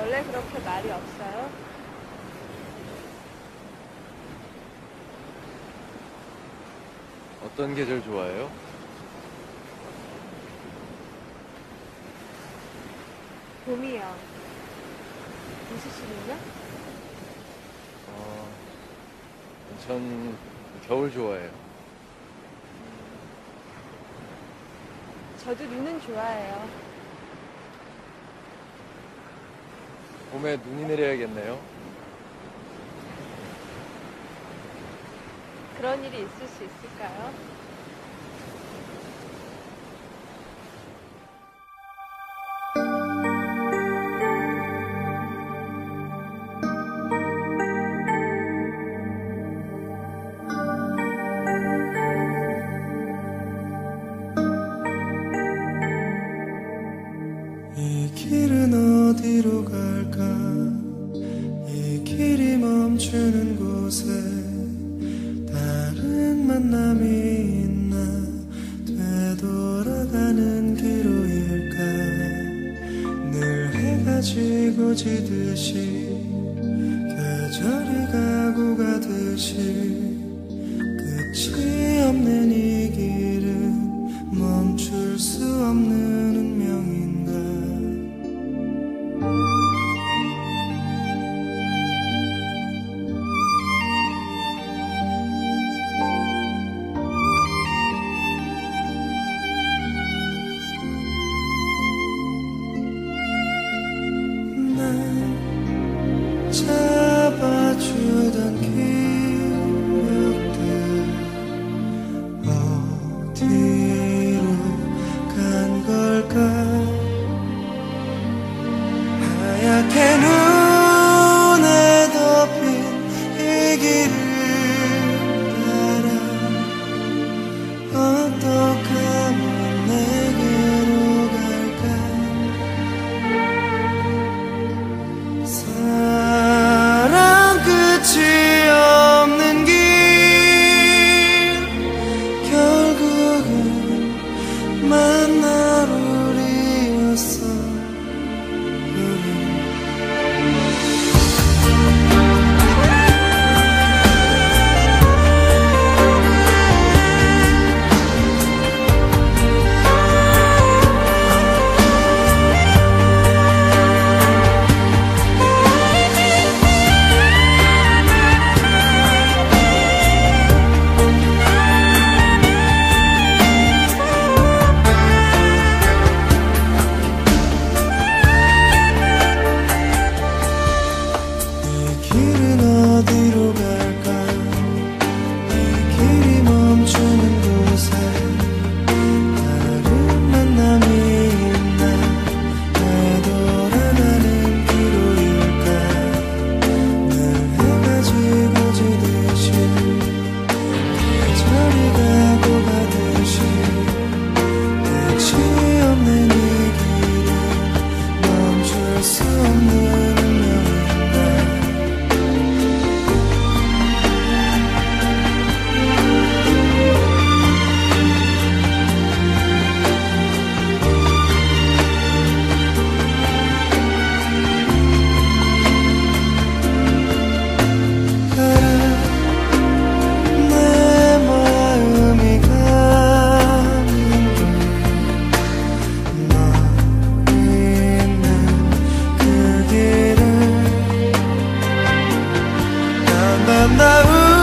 원래 그렇게 말이 없어요? 어떤 계절 좋아해요? 봄이요. 무슨 씨는요? 전 겨울 좋아해요. 저도 눈은 좋아해요. 봄에 눈이 내려야겠네요. 그런 일이 있을 수 있을까요? 이 길은 어디로 갈까? 이 길이 멈추는 곳에 다른 만남이 있나? 되돌아가는 기로일까? 늘 해가 지고 지듯이 계절이 가고 가듯이 끝이 없는 이 길은 멈출 수 없는 운명인가? 날 잡아주던 기억들 어디로 간 걸까? 하얗게 눈에 덮인 이 길을 따라 어떻게 하면 내게로 갈까? 사랑 끝이 없는 길 결국은 만날 우리였어 우리 이 길은 어디로 갈까? 이 길이 멈추는 곳에 다른 만남이 있나? 되돌아가는 기로일까? 늘 해가 지고 지듯이 계절이 가고 가듯이 끝이 없는 이 길은 멈출 수 없는 운명인가? 내 마음이 가는 길 너 있는 그 길을 나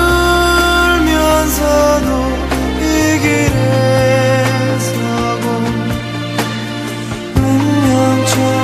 울면서도 이 길에 서고 운명처럼